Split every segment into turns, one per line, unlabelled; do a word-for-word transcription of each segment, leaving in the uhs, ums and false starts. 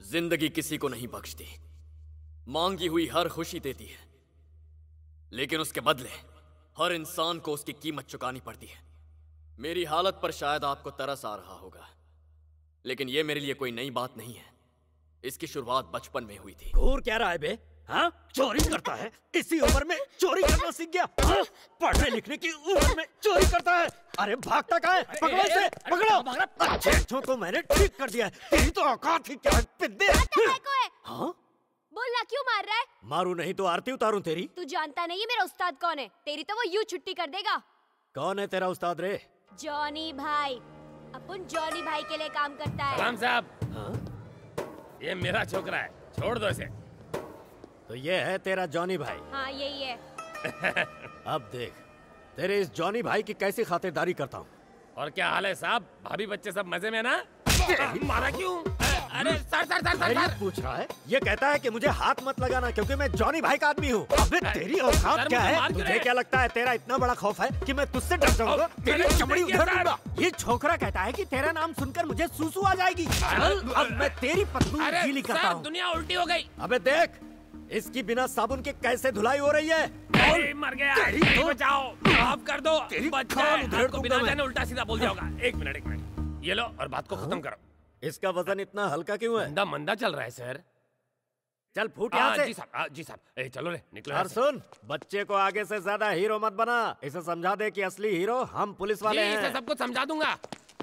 जिंदगी किसी को नहीं बख्शती, मांगी हुई हर खुशी देती है, लेकिन उसके बदले हर इंसान को उसकी कीमत चुकानी पड़ती है। मेरी हालत पर शायद आपको तरस आ रहा होगा, लेकिन यह मेरे लिए कोई नई बात नहीं है। इसकी शुरुआत बचपन में हुई थी।
घूर क्या रहा है बे? हाँ? चोरी करता है? इसी उम्र में चोरी करना सीख गया? हाँ? पढ़ने लिखने की उम्र में चोरी करता है? अरे भागता कहाँ है? पकड़ो इसे, पकड़ो। अच्छे को मैंने ठीक कर दिया है। तेरी तो औकात ही क्या है, पिद्दे? हाँ?
बोलना क्यों मार रहा है?
मारू नहीं तो आरती उतारूं तेरी?
तू जानता नहीं है मेरा उस्ताद कौन है? तेरी तो वो यूं छुट्टी कर देगा।
कौन है तेरा उस्ताद रे?
जॉनी भाई। अपन जॉनी भाई के लिए काम करता है।
सलाम साहब। हाँ? ये मेरा छोकरा है, छोड़ दो इसे।
तो ये है तेरा जॉनी भाई?
हाँ यही है।
अब देख तेरे इस जॉनी भाई की कैसी खातिरदारी करता हूँ।
और क्या हाल है साहब? भाभी बच्चे सब मजे में ना? मारा क्यों? अरे sir sir sir sir, sir.
पूछ रहा है, ये कहता है कि मुझे हाथ मत लगाना क्योंकि मैं जॉनी भाई का आदमी हूँ। अबे तेरी औकात क्या है? तुझे क्या लगता है तेरा इतना बड़ा खौफ है कि मैं तुझसे डर जाऊंगा? तेरी चमड़ी उधर दूंगा। ये छोकरा कहता है कि तेरा नाम सुनकर मुझे सूसू आ जाएगी। चल अब मैं तेरी पत्नी गीली करता हूँ।
दुनिया उल्टी हो गई।
अबे देख इसकी बिना साबुन के कैसे धुलाई हो रही है।
मर गया। तो बचाओ, माफ कर दो। बच्चा है, को बिना जाने उल्टा सीधा बोल दिया होगा। एक मिनट एक मिनट, ये लो और बात को खत्म करो।
इसका वजन इतना हल्का क्यों है?
मंदा मंदा चल रहा है सर।
चल फूट यहाँ से।
जी साहब, जी साहब। चलो रे निकलो।
और सुन, बच्चे को आगे से ज्यादा हीरो मत बना। इसे समझा दे कि असली हीरो हम पुलिस वाले हैं।
इसे सब कुछ समझा दूंगा।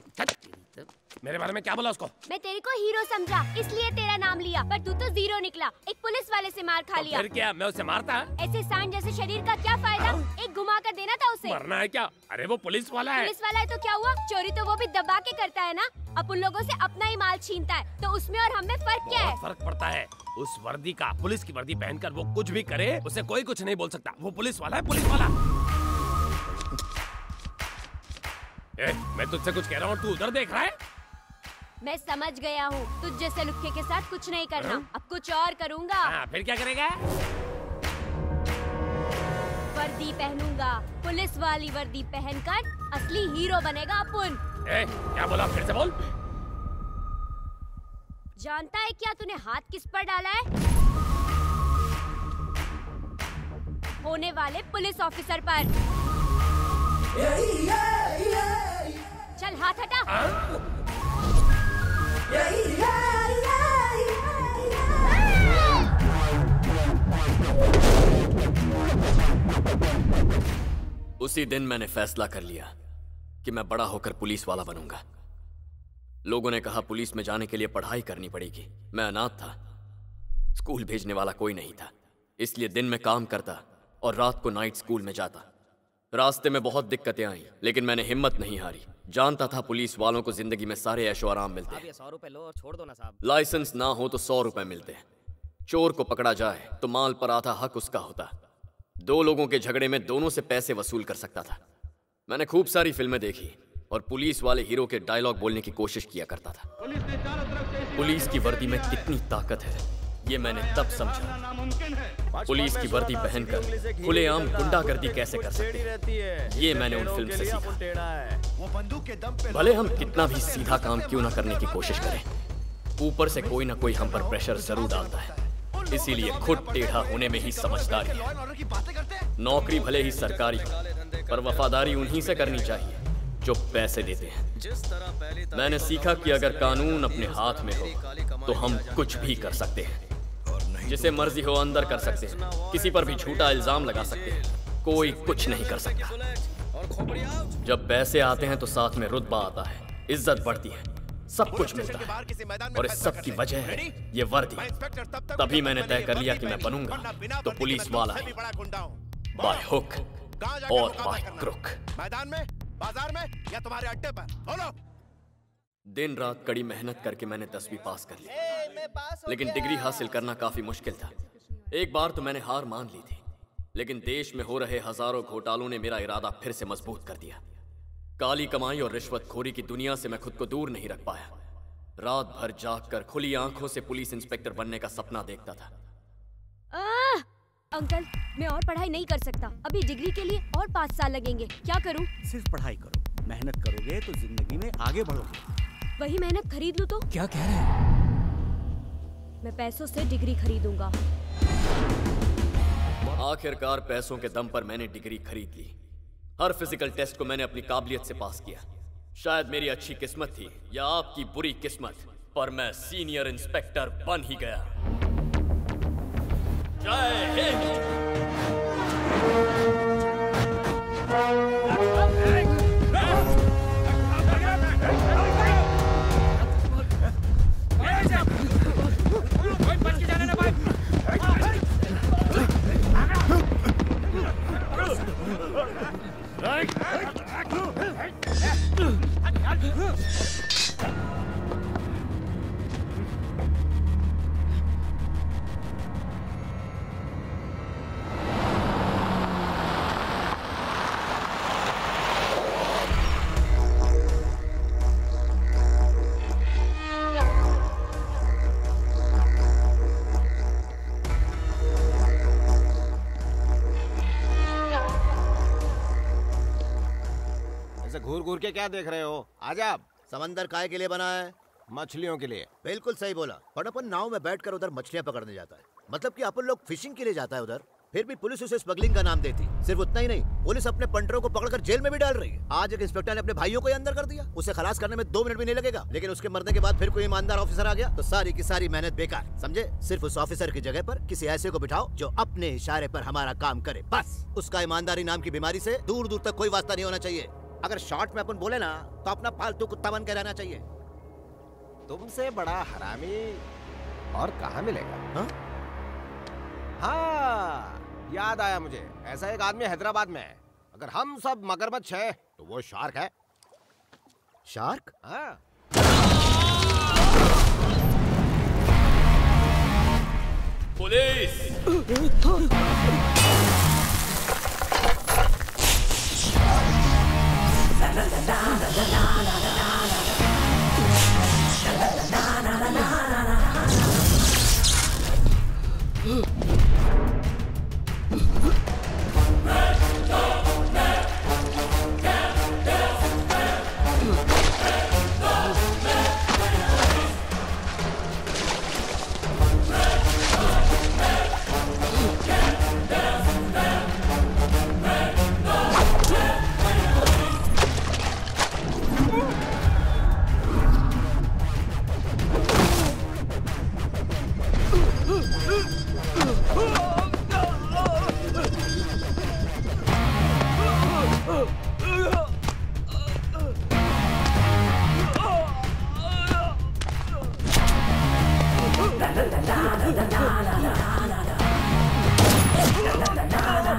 मेरे बारे में क्या बोला उसको?
मैं तेरे को हीरो समझा इसलिए तेरा नाम लिया, पर तू तो जीरो निकला। एक पुलिस वाले से मार खा लिया।
फिर क्या मैं उसे मारता?
ऐसे सांड जैसे शरीर का क्या फायदा? एक घुमा कर देना था उसे।
मरना है क्या? अरे वो पुलिस वाला है।
पुलिस वाला है तो क्या हुआ? चोरी तो वो भी दबा के करता है ना। अब उन लोगों से अपना ही माल छीनता है, तो उसमें और हमें फर्क क्या है?
फर्क पड़ता है। उस वर्दी का, पुलिस की वर्दी पहनकर वो कुछ भी करे, उसे कोई कुछ नहीं बोल सकता। वो पुलिस वाला है, पुलिस वाला। ए, मैं तुझसे कुछ कह रहा हूँ, तू उधर देख रहा है?
मैं समझ गया हूँ, तुझ जैसे लुक्के के साथ कुछ नहीं करना। हाँ? अब कुछ और करूँगा।
हाँ, फिर क्या करेगा?
वर्दी पहनूंगा, पुलिस वाली वर्दी पहनकर असली हीरो बनेगा अपन।
ए, क्या बोला? फिर से बोल।
जानता है क्या तूने हाथ किस पर डाला है? होने वाले पुलिस ऑफिसर पर। चल हाथ हटा।
आ?
उसी दिन मैंने फैसला कर लिया कि मैं बड़ा होकर पुलिस वाला बनूंगा। लोगों ने कहा पुलिस में जाने के लिए पढ़ाई करनी पड़ेगी। मैं अनाथ था, स्कूल भेजने वाला कोई नहीं था, इसलिए दिन में काम करता और रात को नाइट स्कूल में जाता। रास्ते में बहुत दिक्कतें आई, लेकिन मैंने हिम्मत नहीं हारी। जानता था पुलिस वालों को जिंदगी में सारे ऐशो आराम मिलते हैं।
सौ रुपए लो और छोड़ दो ना साहब।
लाइसेंस ना हो तो सौ रुपए मिलते हैं। चोर को पकड़ा जाए तो माल पर आधा हक उसका होता। दो लोगों के झगड़े में दोनों से पैसे वसूल कर सकता था। मैंने खूब सारी फिल्में देखी और पुलिस वाले हीरो के डायलॉग बोलने की कोशिश किया करता था। पुलिस की वर्दी में कितनी ताकत है ये मैंने तब समझा। पुलिस की वर्दी पहनकर खुलेआम गुंडागर्दी कैसे कर सकते हैं, ये मैंने उन फिल्म से सीखा। भले हम कितना भी सीधा काम क्यों ना करने की कोशिश करें, ऊपर से कोई ना कोई हम पर प्रेशर जरूर डालता है। इसीलिए खुद टेढ़ा होने में ही समझदारी है। नौकरी भले ही सरकारी हो, पर वफादारी उन्हीं से करनी चाहिए जो पैसे देते हैं। मैंने सीखा कि अगर कानून अपने हाथ में हो तो हम कुछ भी कर सकते हैं। जिसे मर्जी हो अंदर कर सकते हैं, किसी पर भी झूठा इल्जाम लगा सकते हैं, कोई कुछ नहीं कर सकता। जब पैसे आते हैं तो साथ में रुतबा आता है, इज्जत बढ़ती है, सब कुछ मिलता है। और इस सब की वजह है ये वर्दी। तभी मैंने तय कर लिया कि मैं बनूंगा तो पुलिस वाला ही, बाय हुक और बाय क्रुक।
मैदान में, बाजार में या तुम्हारे अड्डे पर, बोलो।
दिन रात कड़ी मेहनत करके मैंने दसवीं पास कर ली, लेकिन डिग्री हासिल करना काफी मुश्किल था। एक बार तो मैंने हार मान ली थी, लेकिन देश में हो रहे हजारों घोटालों ने मेरा इरादा फिर से मजबूत कर दिया। काली कमाई और रिश्वतखोरी की दुनिया से मैं खुद को दूर नहीं रख पाया। रात भर जागकर खुली आंखों से पुलिस इंस्पेक्टर बनने का सपना देखता था।
आ, अंकल, मैं और पढ़ाई नहीं कर सकता। अभी डिग्री के लिए और पाँच साल लगेंगे। क्या करूं?
सिर्फ पढ़ाई करो, मेहनत करोगे तो जिंदगी में आगे बढ़ोगे।
वही मेहनत खरीद लूं तो?
क्या कह रहे हैं?
मैं पैसों से डिग्री खरीदूंगा।
आखिरकार पैसों के दम पर मैंने डिग्री खरीद ली। हर फिजिकल टेस्ट को मैंने अपनी काबिलियत से पास किया। शायद मेरी अच्छी किस्मत थी या आपकी बुरी किस्मत, पर मैं सीनियर इंस्पेक्टर बन ही गया। जय हिंद।
घूर घूर के क्या देख रहे हो? आजा।
समंदर काय के लिए बना है?
मछलियों के लिए।
बिल्कुल सही बोला। पर अपन नाव में बैठकर उधर मछलियां पकड़ने जाता है, मतलब कि अपन लोग फिशिंग के लिए जाता है उधर। फिर भी पुलिस उसे स्मगलिंग का नाम देती। सिर्फ उतना ही नहीं, पुलिस अपने पंटरों को पकड़कर जेल में भी डाल रही है। आज एक इंस्पेक्टर ने अपने भाइयों को ही अंदर कर दिया। उसे खलास करने में दो मिनट भी नहीं लगेगा, लेकिन उसके मरने के बाद फिर कोई ईमानदार ऑफिसर आ गया तो सारी की सारी मेहनत बेकार। समझे? सिर्फ उस ऑफिसर की जगह पर किसी ऐसे को बिठाओ जो अपने इशारे पर हमारा काम करे, बस। उसका ईमानदारी नाम की बीमारी से दूर दूर तक कोई वास्ता नहीं होना चाहिए। अगर शॉर्ट में अपन बोले ना तो अपना पालतू कुत्ता बन के रहना चाहिए।
तुमसे बड़ा हरामी और कहाँ मिलेगा?
हाँ?
हाँ, याद आया मुझे। ऐसा एक आदमी हैदराबाद में है। अगर हम सब मगरमच्छ है तो वो शार्क है।
शार्क?
हाँ।
पुलिस!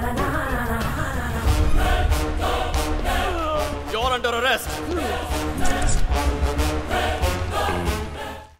You're under arrest.